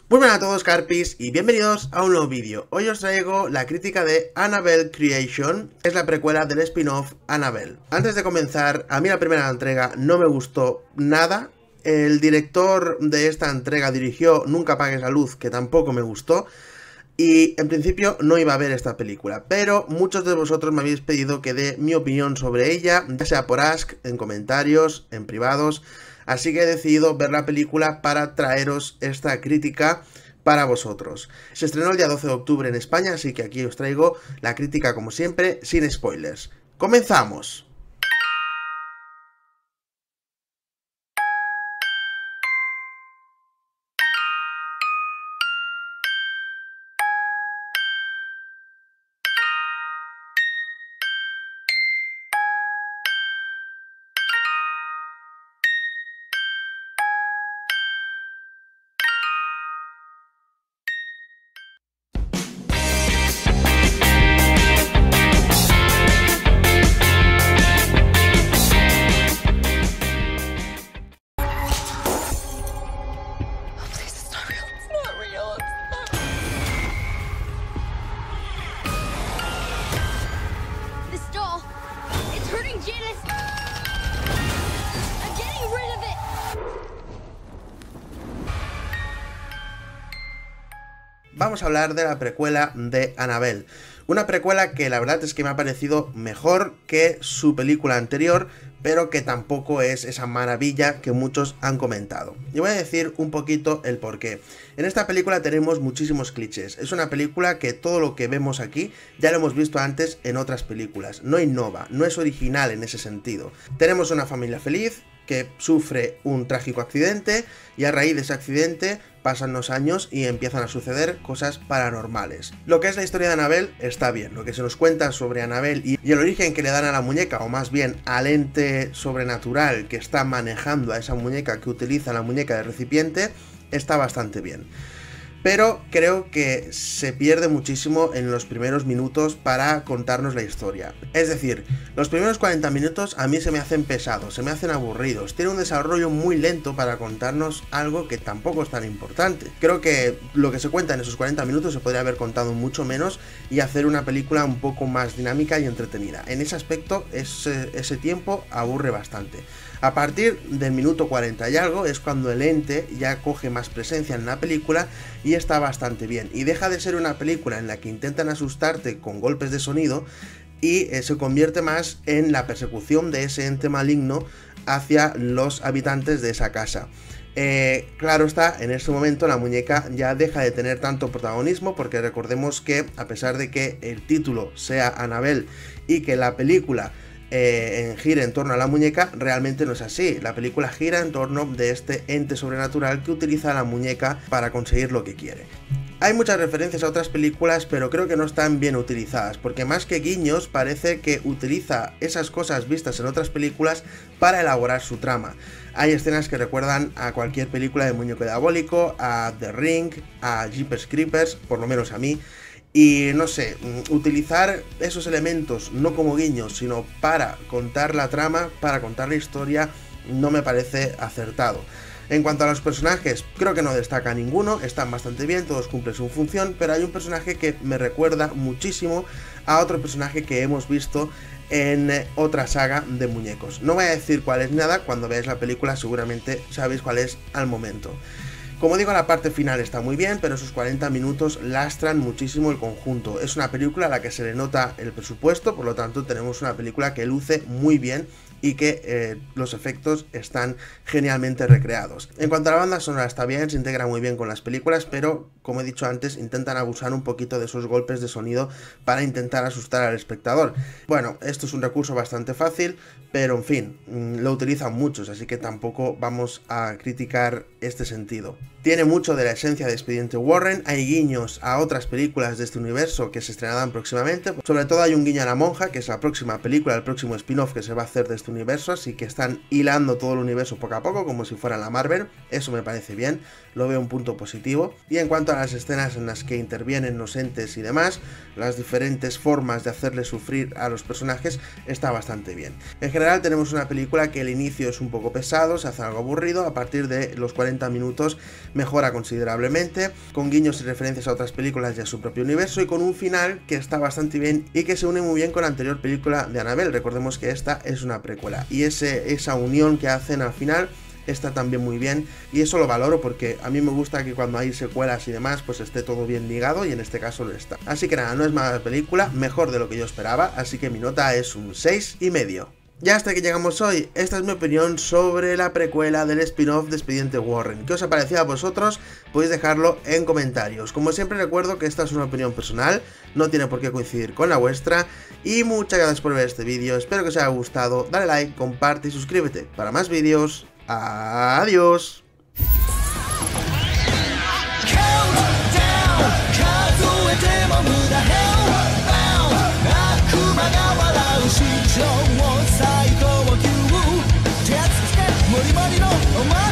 Muy buenas a todos, Carpis, y bienvenidos a un nuevo vídeo. Hoy os traigo la crítica de Annabelle Creation, es la precuela del spin-off Annabelle. Antes de comenzar, a mí la primera entrega no me gustó nada. El director de esta entrega dirigió Nunca apagues la luz, que tampoco me gustó. Y en principio no iba a ver esta película, pero muchos de vosotros me habéis pedido que dé mi opinión sobre ella, ya sea por Ask, en comentarios, en privados. Así que he decidido ver la película para traeros esta crítica para vosotros. Se estrenó el día 12 de octubre en España, así que aquí os traigo la crítica como siempre, sin spoilers. ¡Comenzamos! Vamos a hablar de la precuela de Annabelle. Una precuela que la verdad es que me ha parecido mejor que su película anterior, pero que tampoco es esa maravilla que muchos han comentado. Y voy a decir un poquito el porqué. En esta película tenemos muchísimos clichés. Es una película que todo lo que vemos aquí ya lo hemos visto antes en otras películas. No innova, no es original en ese sentido. Tenemos una familia feliz que sufre un trágico accidente y a raíz de ese accidente pasan los años y empiezan a suceder cosas paranormales. Lo que es la historia de Annabelle está bien, lo que se nos cuenta sobre Annabelle y el origen que le dan a la muñeca, o más bien al ente sobrenatural que está manejando a esa muñeca, que utiliza la muñeca de recipiente, está bastante bien. Pero creo que se pierde muchísimo en los primeros minutos para contarnos la historia. Es decir, los primeros 40 minutos a mí se me hacen pesados, se me hacen aburridos. Tiene un desarrollo muy lento para contarnos algo que tampoco es tan importante. Creo que lo que se cuenta en esos 40 minutos se podría haber contado mucho menos y hacer una película un poco más dinámica y entretenida. En ese aspecto, ese tiempo aburre bastante. A partir del minuto 40 y algo es cuando el ente ya coge más presencia en la película y está bastante bien. Y deja de ser una película en la que intentan asustarte con golpes de sonido y se convierte más en la persecución de ese ente maligno hacia los habitantes de esa casa. Claro está, en ese momento la muñeca ya deja de tener tanto protagonismo, porque recordemos que a pesar de que el título sea Annabelle y que la película gira en torno a la muñeca, realmente no es así. La película gira en torno de este ente sobrenatural que utiliza a la muñeca para conseguir lo que quiere. Hay muchas referencias a otras películas, pero creo que no están bien utilizadas, porque más que guiños parece que utiliza esas cosas vistas en otras películas para elaborar su trama. Hay escenas que recuerdan a cualquier película de muñeco diabólico, a The Ring, a Jeepers Creepers, por lo menos a mí. Y no sé, utilizar esos elementos no como guiños, sino para contar la trama, para contar la historia, no me parece acertado. En cuanto a los personajes, creo que no destaca ninguno, están bastante bien, todos cumplen su función, pero hay un personaje que me recuerda muchísimo a otro personaje que hemos visto en otra saga de muñecos. No voy a decir cuál es nada, cuando veáis la película seguramente sabéis cuál es al momento. Como digo, la parte final está muy bien, pero esos 40 minutos lastran muchísimo el conjunto. Es una película a la que se le nota el presupuesto, por lo tanto tenemos una película que luce muy bien y que los efectos están genialmente recreados. En cuanto a la banda sonora está bien, se integra muy bien con las películas, pero como he dicho antes, intentan abusar un poquito de esos golpes de sonido para intentar asustar al espectador. Bueno, esto es un recurso bastante fácil, pero en fin, lo utilizan muchos, así que tampoco vamos a criticar este sentido. Tiene mucho de la esencia de Expediente Warren, hay guiños a otras películas de este universo que se estrenarán próximamente, sobre todo hay un guiño a La Monja, que es la próxima película, el próximo spin-off que se va a hacer de este universo, así que están hilando todo el universo poco a poco, como si fuera la Marvel, eso me parece bien, lo veo un punto positivo. Y en cuanto a las escenas en las que intervienen los entes y demás, las diferentes formas de hacerle sufrir a los personajes, está bastante bien. En general tenemos una película que el inicio es un poco pesado, se hace algo aburrido, a partir de los 40 minutos mejora considerablemente, con guiños y referencias a otras películas y a su propio universo, y con un final que está bastante bien y que se une muy bien con la anterior película de Annabelle. Recordemos que esta es una precuela, y esa unión que hacen al final está también muy bien, y eso lo valoro porque a mí me gusta que cuando hay secuelas y demás pues esté todo bien ligado, y en este caso lo está. Así que nada, no es mala película, mejor de lo que yo esperaba, así que mi nota es un 6,5. Ya hasta que llegamos hoy. Esta es mi opinión sobre la precuela del spin-off de Expediente Warren. ¿Qué os ha parecido a vosotros? Podéis dejarlo en comentarios. Como siempre recuerdo que esta es una opinión personal, no tiene por qué coincidir con la vuestra, y muchas gracias por ver este vídeo, espero que os haya gustado, dale like, comparte y suscríbete para más vídeos. Adiós. Show を最高級鉄つけモリモリのお前